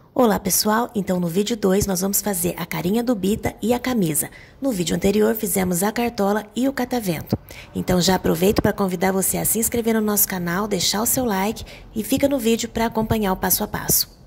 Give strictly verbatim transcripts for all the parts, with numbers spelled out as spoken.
Olá pessoal, então no vídeo dois nós vamos fazer a carinha do Bita e a camisa. No vídeo anterior fizemos a cartola e o catavento. Então já aproveito para convidar você a se inscrever no nosso canal, deixar o seu like e fica no vídeo para acompanhar o passo a passo.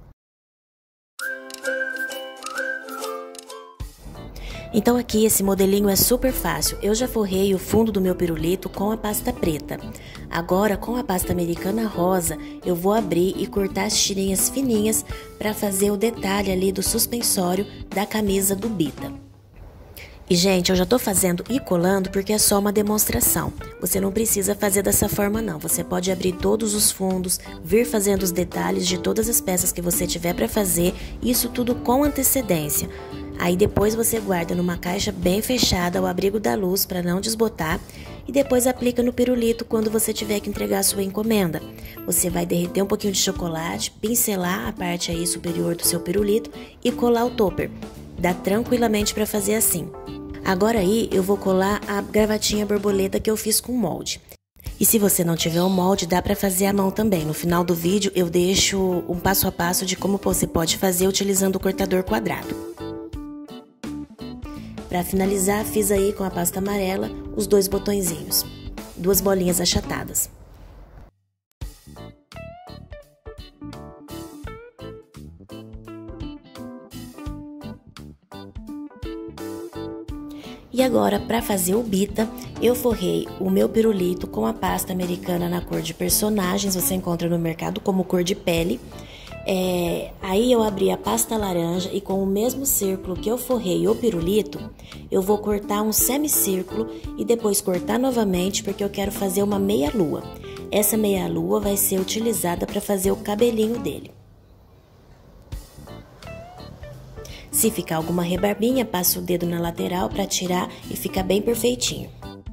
Então aqui esse modelinho é super fácil, eu já forrei o fundo do meu pirulito com a pasta preta. Agora com a pasta americana rosa eu vou abrir e cortar as tirinhas fininhas para fazer o detalhe ali do suspensório da camisa do Bita. E gente, eu já tô fazendo e colando porque é só uma demonstração. Você não precisa fazer dessa forma não, você pode abrir todos os fundos, vir fazendo os detalhes de todas as peças que você tiver para fazer, isso tudo com antecedência. Aí depois você guarda numa caixa bem fechada ao abrigo da luz para não desbotar e depois aplica no pirulito quando você tiver que entregar a sua encomenda. Você vai derreter um pouquinho de chocolate, pincelar a parte aí superior do seu pirulito e colar o topper. Dá tranquilamente para fazer assim. Agora aí eu vou colar a gravatinha borboleta que eu fiz com molde. E se você não tiver o molde, dá para fazer à mão também. No final do vídeo eu deixo um passo a passo de como você pode fazer utilizando o cortador quadrado. Para finalizar, fiz aí com a pasta amarela os dois botõezinhos, duas bolinhas achatadas. E agora, para fazer o Bita, eu forrei o meu pirulito com a pasta americana na cor de personagens, você encontra no mercado como cor de pele. É, aí eu abri a pasta laranja e com o mesmo círculo que eu forrei o pirulito, eu vou cortar um semicírculo e depois cortar novamente porque eu quero fazer uma meia lua. Essa meia lua vai ser utilizada para fazer o cabelinho dele. Se ficar alguma rebarbinha, passa o dedo na lateral para tirar e fica bem perfeitinho.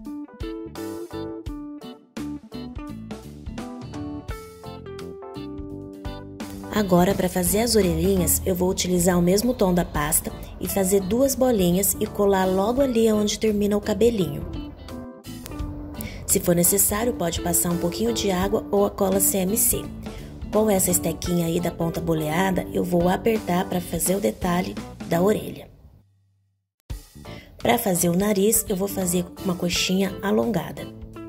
Agora, para fazer as orelhinhas, eu vou utilizar o mesmo tom da pasta e fazer duas bolinhas e colar logo ali onde termina o cabelinho. Se for necessário, pode passar um pouquinho de água ou a cola C M C. Com essa estequinha aí da ponta boleada, eu vou apertar para fazer o detalhe da orelha. Para fazer o nariz, eu vou fazer uma coxinha alongada.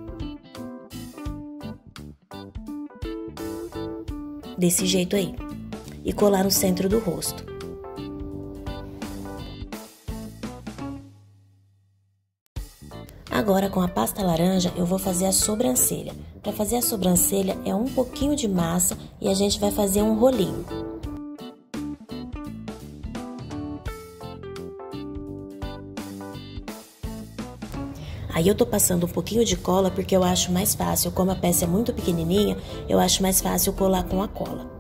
Desse jeito aí, e colar no centro do rosto. Agora com a pasta laranja eu vou fazer a sobrancelha. Para fazer a sobrancelha é um pouquinho de massa e a gente vai fazer um rolinho. Aí eu tô passando um pouquinho de cola porque eu acho mais fácil, como a peça é muito pequenininha, eu acho mais fácil colar com a cola.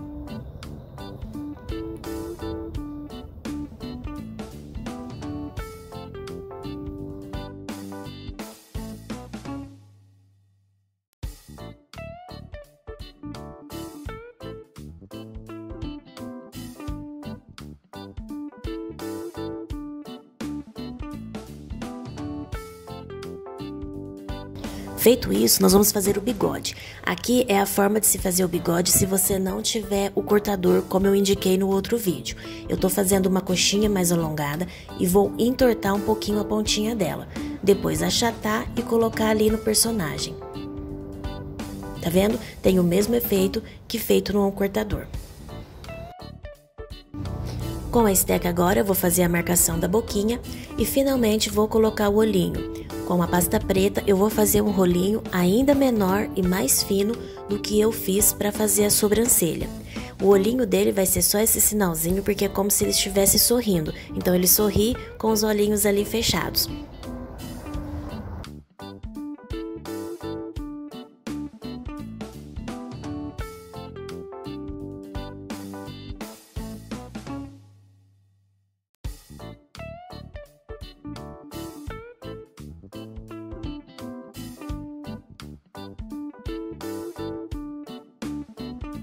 Feito isso, nós vamos fazer o bigode. Aqui é a forma de se fazer o bigode se você não tiver o cortador, como eu indiquei no outro vídeo. Eu tô fazendo uma coxinha mais alongada e vou entortar um pouquinho a pontinha dela. Depois achatar e colocar ali no personagem. Tá vendo? Tem o mesmo efeito que feito no cortador. Com a esteca agora eu vou fazer a marcação da boquinha e finalmente vou colocar o olhinho. Com a pasta preta eu vou fazer um rolinho ainda menor e mais fino do que eu fiz para fazer a sobrancelha. O olhinho dele vai ser só esse sinalzinho porque é como se ele estivesse sorrindo, então ele sorri com os olhinhos ali fechados.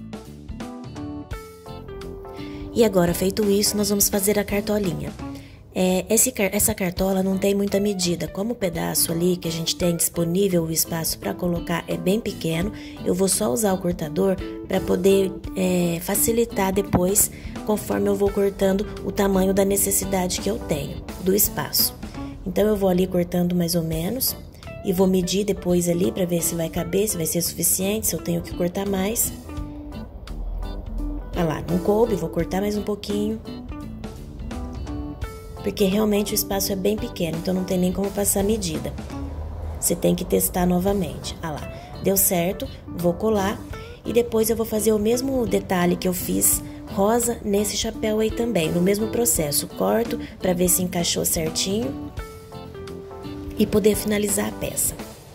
E agora, feito isso, nós vamos fazer a cartolinha. É, esse, essa cartola não tem muita medida, como o pedaço ali que a gente tem disponível, o espaço para colocar é bem pequeno, eu vou só usar o cortador para poder é, facilitar depois, conforme eu vou cortando o tamanho da necessidade que eu tenho, do espaço. Então eu vou ali cortando mais ou menos e vou medir depois ali para ver se vai caber, se vai ser suficiente, se eu tenho que cortar mais. Olha lá, não coube, vou cortar mais um pouquinho. Porque realmente o espaço é bem pequeno, então não tem nem como passar a medida. Você tem que testar novamente. Ah lá, deu certo, vou colar e depois eu vou fazer o mesmo detalhe que eu fiz rosa nesse chapéu aí também, no mesmo processo. Corto para ver se encaixou certinho e poder finalizar a peça.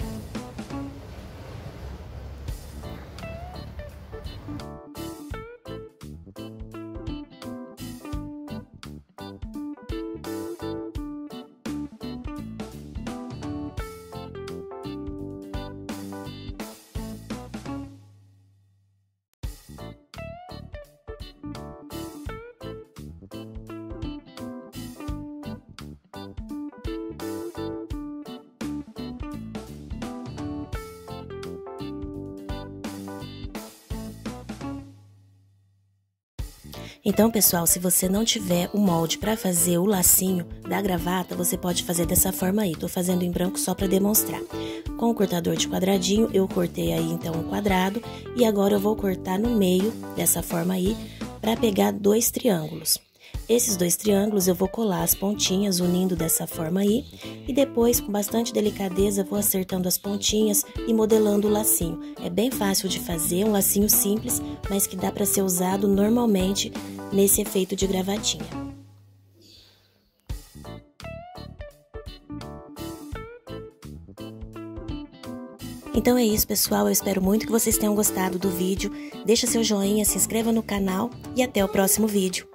Então, pessoal, se você não tiver o molde para fazer o lacinho da gravata, você pode fazer dessa forma aí. Tô fazendo em branco só para demonstrar. Com o cortador de quadradinho, eu cortei aí então um quadrado e agora eu vou cortar no meio dessa forma aí para pegar dois triângulos. Esses dois triângulos eu vou colar as pontinhas unindo dessa forma aí e depois, com bastante delicadeza, vou acertando as pontinhas e modelando o lacinho. É bem fácil de fazer, um lacinho simples, mas que dá para ser usado normalmente nesse efeito de gravatinha. Então é isso, pessoal, eu espero muito que vocês tenham gostado do vídeo. Deixa seu joinha, se inscreva no canal e até o próximo vídeo.